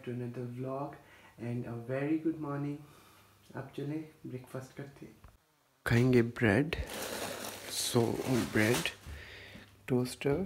to another vlog and a very good morning. अब चले breakfast करते हैं, खाएंगे ब्रेड। सो ब्रेड, टोस्टर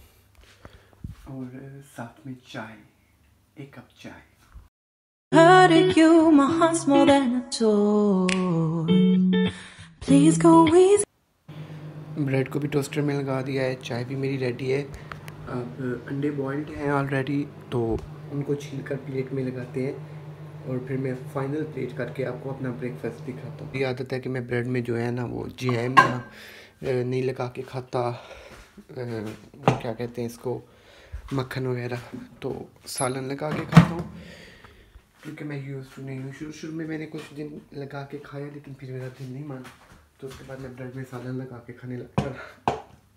और साथ में चाय, एक कप चाय। Hurting you, my heart's more than a toy. Please go easy. Bread को भी टोस्टर में लगा दिया है, चाय भी मेरी रेडी है। अब अंडे बॉइल्ड हैं ऑलरेडी, तो उनको छील कर प्लेट में लगाते हैं और फिर मैं फाइनल प्लेट करके आपको अपना ब्रेकफास्ट दिखाता हूँ। ये आदत है कि मैं ब्रेड में जो है ना वो जैम नहीं लगा के खाता, क्या कहते हैं इसको, मक्खन वगैरह, तो सालन लगा के खाता हूँ क्योंकि मैं यूज़ टू नहीं हूँ। शुरू में मैंने कुछ दिन लगा के खाया, लेकिन फिर मेरा दिल नहीं माना, तो उसके बाद मैं ब्रेड में सालन लगा के खाने लगा।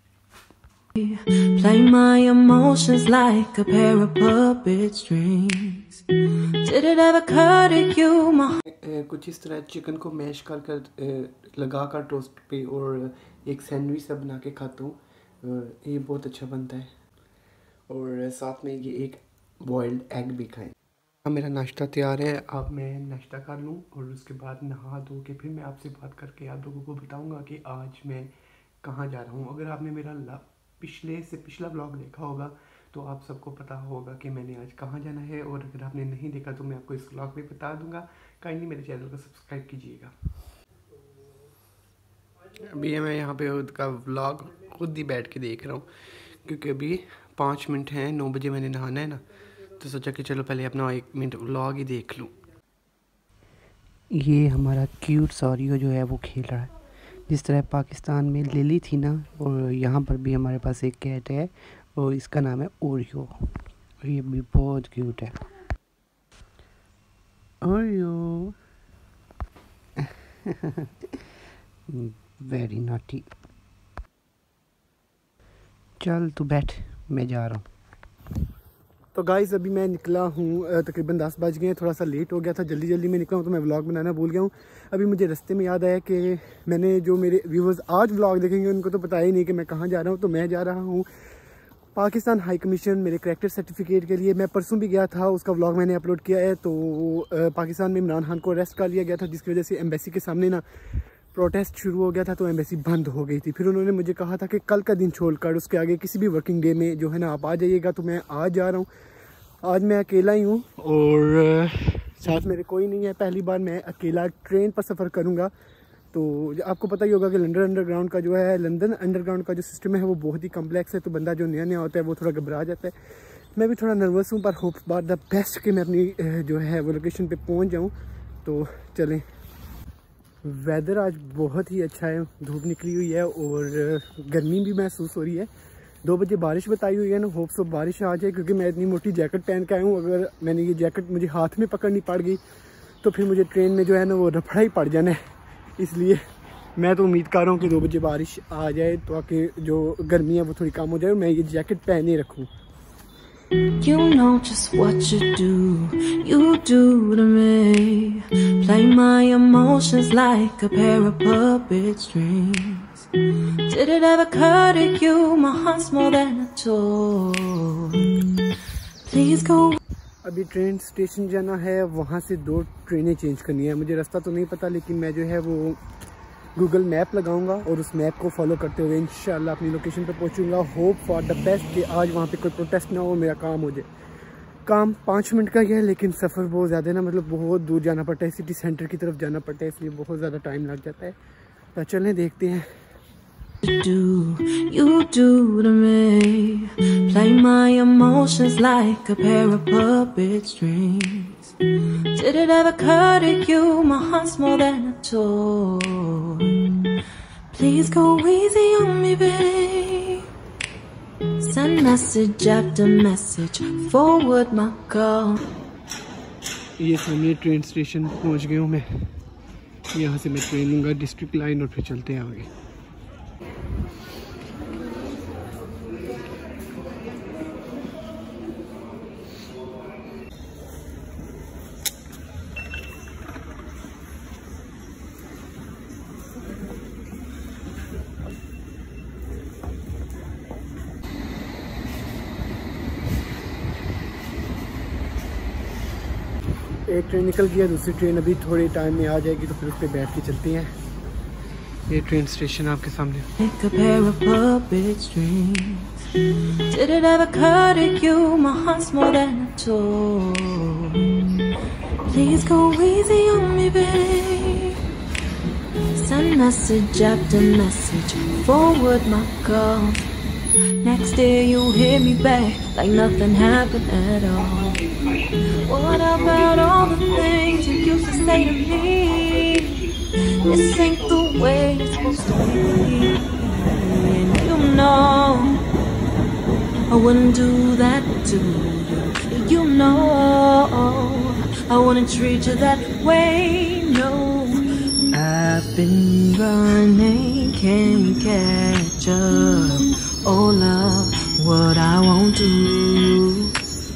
Play my emotions like a pair of puppet strings. Did it ever occur to you, my कुछ इस तरह चिकन को मैश कर लगा कर टोस्ट पे और एक सैंडविच सा बना के खाता हूँ। ये बहुत अच्छा बनता है और साथ में ये एक बॉइल्ड एग भी खाएं। अब मेरा नाश्ता तैयार है, अब मैं नाश्ता कर लूँ और उसके बाद नहा धो के फिर मैं आपसे बात करके आप लोगों को बताऊँगा कि आज मैं कहाँ जा रहा हूँ। अगर आपने मेरा पिछला ब्लॉग देखा होगा तो आप सबको पता होगा कि मैंने आज कहाँ जाना है, और अगर आपने नहीं देखा तो मैं आपको इस ब्लॉग में बता दूंगा। काइंडली मेरे चैनल को सब्सक्राइब कीजिएगा। अभी मैं यहाँ पे खुद का व्लॉग खुद ही बैठ के देख रहा हूँ क्योंकि अभी 5 मिनट हैं, 9 बजे मैंने नहाना है ना, तो सोचा कि चलो पहले अपना 1 मिनट व्लॉग ही देख लूँ। ये हमारा क्यूट सॉरियो जो है वो खेल रहा है, जिस तरह पाकिस्तान में लिली थी ना, और यहाँ पर भी हमारे पास एक कैट है और इसका नाम है ओरियो, और ये भी बहुत क्यूट है। Oreo very naughty. चल तू बैठ, मैं जा रहा हूँ। तो गाइस अभी मैं निकला हूँ, तकरीबन 10 बज गए हैं, थोड़ा सा लेट हो गया था, जल्दी में निकला हूँ तो मैं व्लॉग बनाना भूल गया हूँ। अभी मुझे रास्ते में याद आया कि मैंने, जो मेरे व्यूवर्स आज व्लॉग देखेंगे उनको तो पता ही नहीं कि मैं कहाँ जा रहा हूँ। तो मैं जा रहा हूँ पाकिस्तान हाई कमीशन मेरे करैक्टर सर्टिफिकेट के लिए। मैं परसों भी गया था, उसका व्लॉग मैंने अपलोड किया है। तो पाकिस्तान में इमरान खान को अरेस्ट कर लिया गया था, जिसकी वजह से एम्बेसी के सामने ना प्रोटेस्ट शुरू हो गया था, तो एम्बेसी बंद हो गई थी। फिर उन्होंने मुझे कहा था कि कल का दिन छोड़कर उसके आगे किसी भी वर्किंग डे में जो है ना आप आ जाइएगा। तो मैं आज जा रहा हूँ। आज मैं अकेला ही हूँ और साथ मेरे कोई नहीं है। पहली बार मैं अकेला ट्रेन पर सफ़र करूँगा। तो आपको पता ही होगा कि लंदन अंडरग्राउंड का जो सिस्टम है वो बहुत ही कम्प्लेक्स है, तो बंदा जो नया होता है वो थोड़ा घबरा जाता है। मैं भी थोड़ा नर्वस हूँ, पर होप फॉर द बेस्ट कि मैं अपनी जो है वो लोकेशन पे पहुँच जाऊँ। तो चलें। वेदर आज बहुत ही अच्छा है, धूप निकली हुई है और गर्मी भी महसूस हो रही है। 2 बजे बारिश बताई हुई है ना, होप्स ऑफ बारिश आ जाए, क्योंकि मैं इतनी मोटी जैकेट पहन के आया हूँ। अगर मैंने ये जैकेट मुझे हाथ में पकड़नी पड़ गई तो फिर मुझे ट्रेन में जो है ना वो रफड़ा ही पड़ जाना है। इसलिए मैं तो उम्मीद कर रहा हूँ कि 2 बजे बारिश आ जाए ताकि जो गर्मी है वो थोड़ी कम हो जाए और मैं ये जैकेट पहने रखूँ। You know just what you do to me. Play my emotions like a pair of puppet strings. Did it ever occur to you, my heart's more than a toy. Please go. अभी train station जाना है, वहाँ से 2 ट्रेनें change करनी है। मुझे रास्ता तो नहीं पता, लेकिन मैं जो है वो गूगल मैप लगाऊंगा और उस मैप को फॉलो करते हुए इंशाल्लाह अपनी लोकेशन पे पहुंचूंगा। होप फॉर द बेस्ट कि आज वहाँ पे कोई प्रोटेस्ट ना हो, मेरा काम हो जाए। काम 5 मिनट का ही है, लेकिन सफ़र बहुत ज़्यादा है ना, मतलब बहुत दूर जाना पड़ता है, सिटी सेंटर की तरफ जाना पड़ता है, इसलिए बहुत ज़्यादा टाइम लग जाता है। तो चलें देखते हैं। You do to me. Play my emotions like a pair of puppet strings. Did it ever occur to you, my heart's more than a toy. Please go easy on me, babe. Send message after message, forward my call. ये सामने train station पहुंच गया हूँ मैं। यहाँ से मैं train लूँगा डिस्ट्रिक्ट लाइन और फिर चलते हैं आगे। एक ट्रेन निकल गई है, दूसरी ट्रेन अभी थोड़े टाइम में आ जाएगी, तो फिर उस पर बैठ के चलते हैं। ये ट्रेन स्टेशन आपके सामने। Did it ever occur to you my heart's more than a toy? Please go easy on me, babe. Send message after message, forward my calls. Next day you hit me back like nothing happened at all. What about all the things you used to say to me? This ain't the way it's supposed to be. And you know I wouldn't do that to you. You know I wouldn't treat you that way, no. I've been running, can't catch up. Oh love, what I won't do.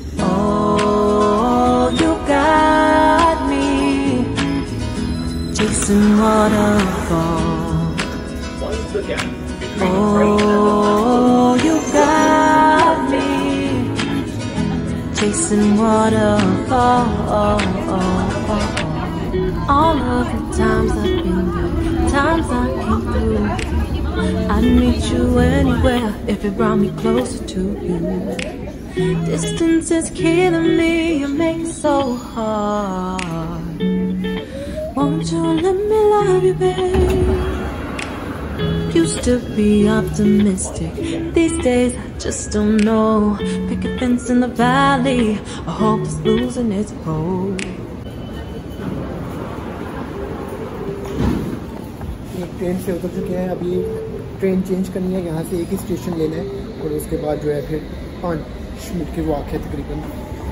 Oh, you got me chasing waterfalls. Oh, you got me chasing waterfalls. All of the times I've been there, times I came through. I'd meet you anywhere if it brought me closer to you. Distance is killing me, you make it so hard. Won't you let me love you, babe? Used to be optimistic, these days I just don't know. Pick a fence in the valley, I hope it's losing its hold. Train से उतर चुके हैं, अभी train change करनी है, यहाँ से एक ही स्टेशन लेना है और उसके बाद जो है फिर 5 मिनट की वॉक है तकरीबन।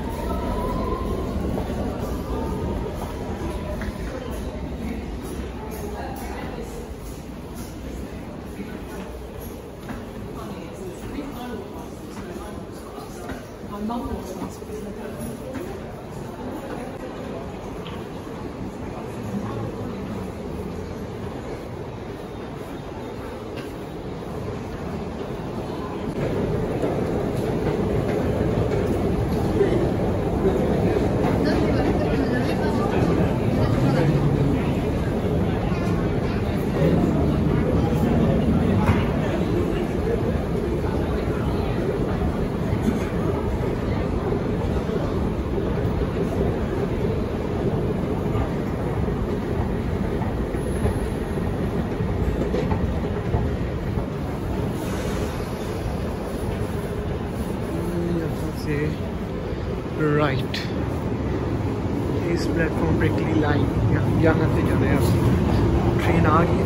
राइट इस प्लेटफॉर्म पे अगली लाइन यहाँ से जाना है। ट्रेन आ गई,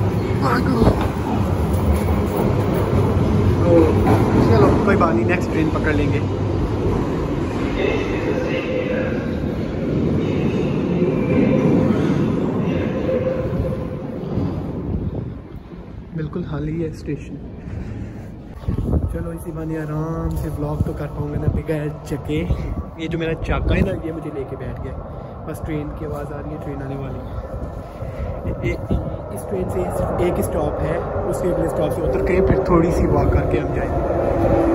चलो कोई बात नहीं, नेक्स्ट ट्रेन पकड़ लेंगे। बिल्कुल खाली है स्टेशन। चलो इसी बहाने आराम से ब्लॉग तो कर पाऊंगा ना बगैर चके। ये जो मेरा चाका है ना, ये मुझे लेके बैठ गया। बस ट्रेन की आवाज़ आ रही है, ट्रेन आने वाली है। इस ट्रेन से एक स्टॉप है, उसके अगले स्टॉप से उतर के फिर थोड़ी सी वॉक करके हम जाएंगे।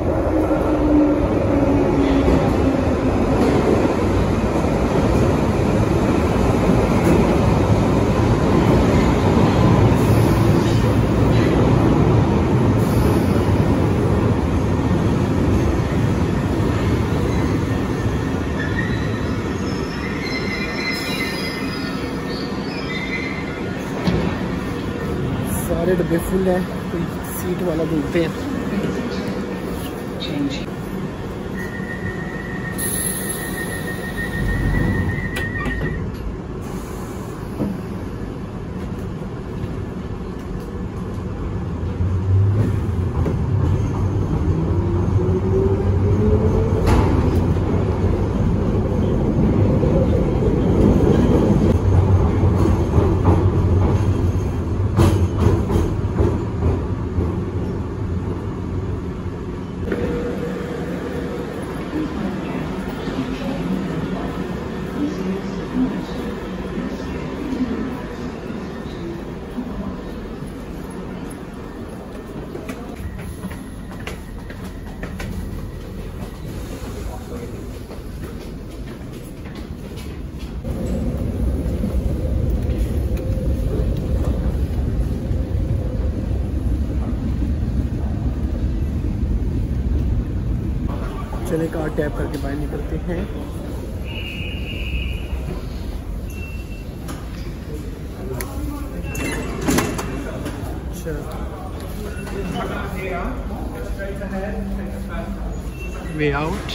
सारे डब्बे फुल हैं, कोई सीट वाला ढूंढते हैं। कार टैप करके बाहर निकलते हैं। Way out.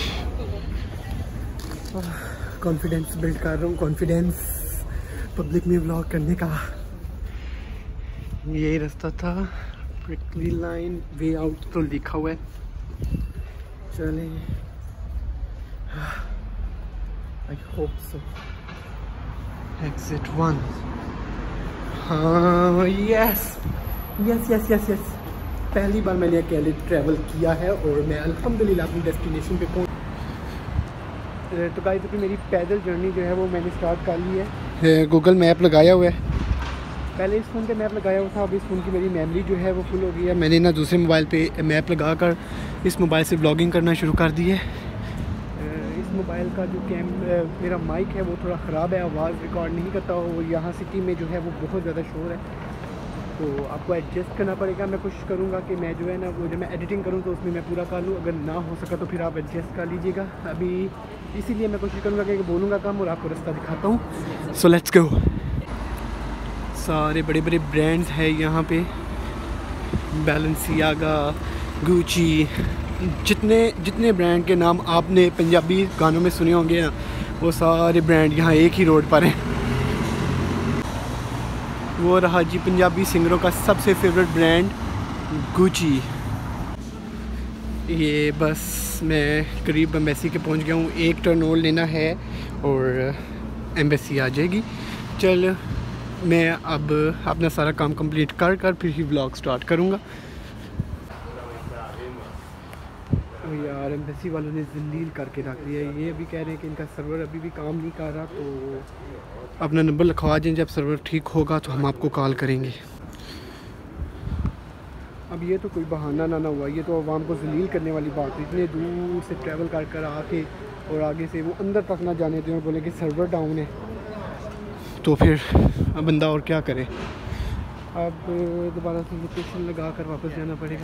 कॉन्फिडेंस बिल्ड कर रहा हूँ, कॉन्फिडेंस पब्लिक में व्लॉग करने का। यही रास्ता था, प्रिकली लाइन, वे आउट तो लिखा हुआ है। चलें, आई होप सो। एग्जिट 1। हाँ, yes yes yes yes yes. पहली बार मैंने अकेले ट्रैवल किया है और मैं अल्हम्दुलिल्लाह अपनी डेस्टिनेशन पे पहुंच। तो गाइस अभी मेरी पैदल जर्नी जो है वो मैंने स्टार्ट कर ली है। गूगल मैप लगाया हुआ है, पहले इस फ़ोन पे मैप लगाया हुआ था, अब इस फ़ोन की मेरी मेमोरी जो है वो फुल हो गई है। मैंने ना दूसरे मोबाइल पे मैप लगा कर इस मोबाइल से व्लॉगिंग करना शुरू कर दी है। इस मोबाइल का जो मेरा माइक है वो थोड़ा ख़राब है, आवाज़ रिकॉर्ड नहीं करता। और यहाँ सिटी में जो है वो बहुत ज़्यादा शोर है, तो आपको एडजस्ट करना पड़ेगा। मैं कोशिश करूँगा कि मैं जो है ना वो जब मैं एडिटिंग करूँ तो उसमें मैं पूरा कर लूँ, अगर ना हो सका तो फिर आप एडजस्ट कर लीजिएगा। अभी इसीलिए मैं कोशिश करूँगा कि बोलूँगा कम और आपको रास्ता दिखाता हूँ। So let's go. सारे बड़े बड़े ब्रांड्स हैं यहाँ पे, बैलेंसियागा, गुची, जितने ब्रांड के नाम आपने पंजाबी गानों में सुने होंगे ना, वो सारे ब्रांड यहाँ एक ही रोड पर हैं। वो रहा जी पंजाबी सिंगरों का सबसे फेवरेट ब्रांड गुची। ये बस मैं करीब एम्बेसी के पहुंच गया हूँ, एक टर्न और लेना है और एम्बेसी आ जाएगी। चल मैं अब अपना सारा काम कंप्लीट कर फिर ही व्लॉग स्टार्ट करूँगा। यार एम्बेसी वालों ने जलील करके रख दिया है। ये अभी कह रहे हैं कि इनका सर्वर अभी भी काम नहीं कर रहा, तो अपना नंबर लिखवा दें, जब सर्वर ठीक होगा तो हम आपको कॉल करेंगे। अब ये तो कोई बहाना ना हुआ, ये तो आवाम को जलील करने वाली बात है। इतने दूर से ट्रैवल कर आके और आगे से वो अंदर तक ना जाने दें और बोले कि सर्वर डाउन है, तो फिर बंदा और क्या करे। अब दोबारा से लोकेशन लगा कर वापस जाना पड़ेगा,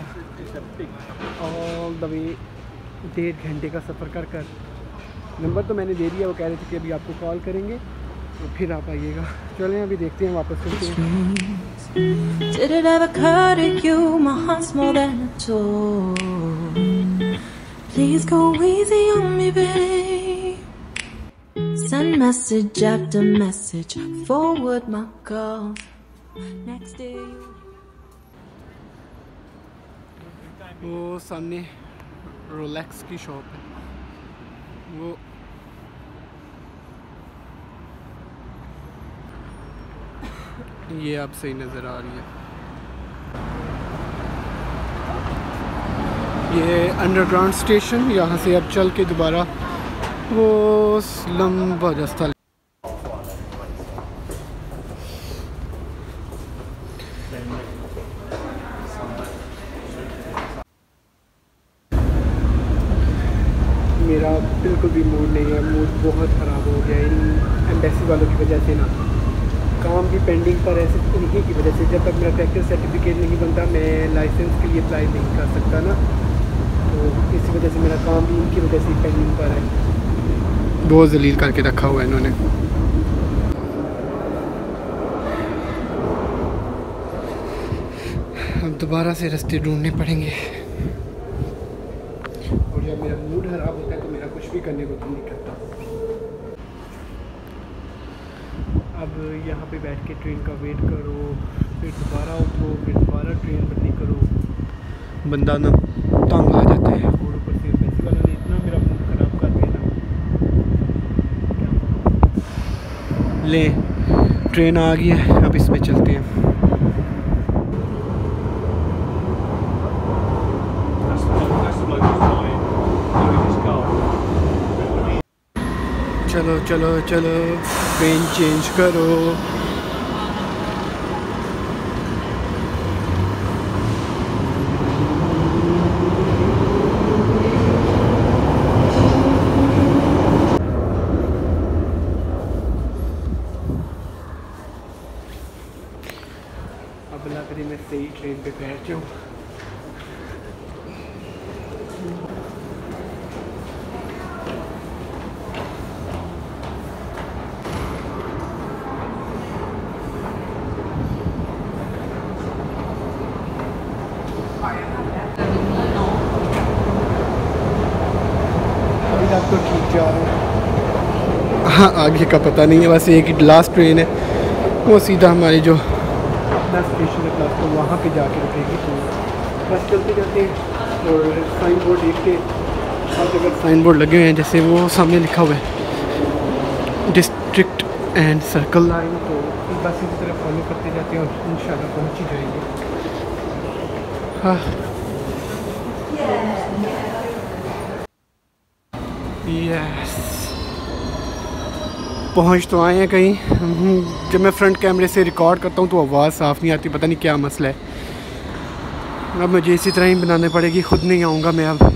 ऑल द वे 1.5 घंटे का सफ़र कर। नंबर तो मैंने दे दिया, वो कह रहे थे कि अभी आपको कॉल करेंगे तो फिर आप आइएगा। चलें अभी देखते हैं, वापस चलते हैं। Did it ever occur to you my heart's more than a toy? Please go easy on me, babe. Send message after message, forward my calls. Next day वो सामने रोलेक्स की शॉप है, वो ये आप सही नज़र आ रही है। ये अंडरग्राउंड स्टेशन, यहाँ से अब चल के दोबारा वो लंबा रास्ता। मेरा बिल्कुल भी मूड नहीं है, मूड बहुत ख़राब हो गया इन एम्बेसी वालों की वजह से ना। काम भी पेंडिंग पर है सिर्फ इन्हीं की वजह से। जब तक मेरा ट्रैक्टर सर्टिफिकेट नहीं बनता मैं लाइसेंस के लिए अप्लाई नहीं कर सकता ना, तो इसी वजह से मेरा काम भी इनकी वजह से पेंडिंग पर है। बहुत जलील करके रखा हुआ है इन्होंने। अब दोबारा से रास्ते ढूंढने पड़ेंगे, और जब मेरा मूड ख़राब होता है तो मेरा कुछ भी करने को दिल नहीं करता। अब यहाँ पे बैठ के ट्रेन का वेट करो, फिर दोबारा उठो, फिर दोबारा ट्रेन बदली करो, बंदा ना तंग आ जाता है। और ऊपर से एम्बेसी वालों ने इतना मेरा मूड ख़राब कर दिया ना। ले ट्रेन आ गई है, अब इसमें चलते हैं। चलो चलो चलो, ट्रेन चेंज करो। अब लग रही मैं सही ट्रेन पे बैठ जाऊँ। आगे का पता नहीं है, बस एक ही लास्ट ट्रेन है, वो सीधा हमारी जो 10 स्टेशन है प्लस तो वहाँ पे जाके रुकेगी। तो बस चलते जाते हैं और साइन बोर्ड देखते हैं। और अगर साइन बोर्ड लगे हुए हैं जैसे वो सामने लिखा हुआ है डिस्ट्रिक्ट एंड सर्कल लाइन, तो बस इसी तरह फॉलो करते जाते हैं और इंशाल्लाह पहुँच ही जाएंगे। हाँ यस, पहुँच तो आए हैं कहीं। जब मैं फ्रंट कैमरे से रिकॉर्ड करता हूँ तो आवाज़ साफ़ नहीं आती, पता नहीं क्या मसला है। अब मुझे इसी तरह ही बनानी पड़ेगी, खुद नहीं आऊँगा मैं अब।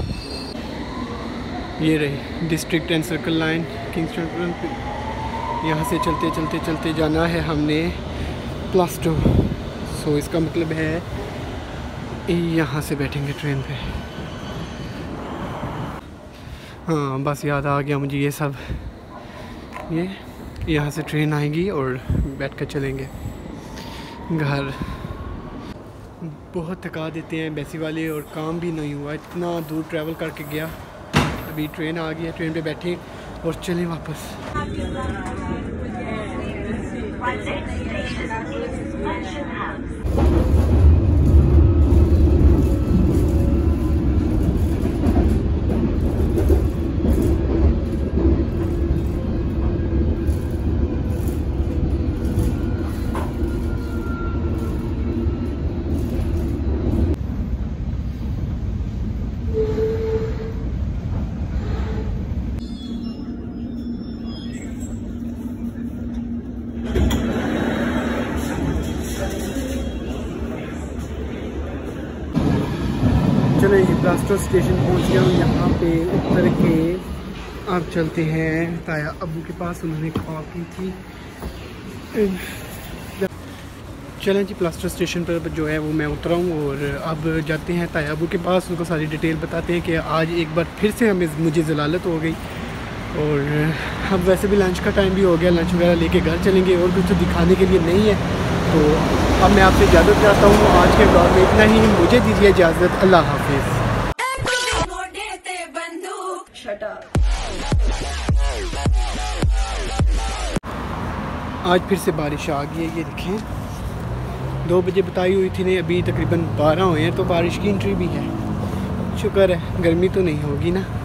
ये रही district and circle line Kingston, यहाँ से चलते चलते चलते जाना है हमने प्लास्टो। सो इसका मतलब है यहाँ से बैठेंगे ट्रेन पे। हाँ बस याद आ गया मुझे ये सब, ये यहाँ से ट्रेन आएगी और बैठ कर चलेंगे घर। बहुत थका देते हैं बैसी वाले और काम भी नहीं हुआ, इतना दूर ट्रैवल करके गया। अभी ट्रेन आ गई है, ट्रेन पे बैठे और चलें वापस। चलें प्लास्टो स्टेशन पहुंच गया हूँ, यहाँ पे उतर के अब चलते हैं ताया अबू के पास, उन्होंने कॉल की थी। चलें जी प्लास्टो स्टेशन पर जो है वो मैं उतरा हूँ और अब जाते हैं ताया अबू के पास, उनको सारी डिटेल बताते हैं कि आज एक बार फिर से मुझे ज़लालत हो गई। और अब वैसे भी लंच का टाइम भी हो गया, लंच वगैरह लेके घर चलेंगे और कुछ तो दिखाने के लिए नहीं है। तो अब मैं आपसे इजाज़त चाहता हूँ, आज के ब्लॉग में इतना ही, मुझे दीजिए इजाज़त, अल्लाह हाफिज़। आज फिर से बारिश आ गई है, ये देखें 2 बजे बताई हुई थी, नहीं अभी तकरीबन 12 हुए हैं, तो बारिश की एंट्री भी है। शुक्र है गर्मी तो नहीं होगी ना।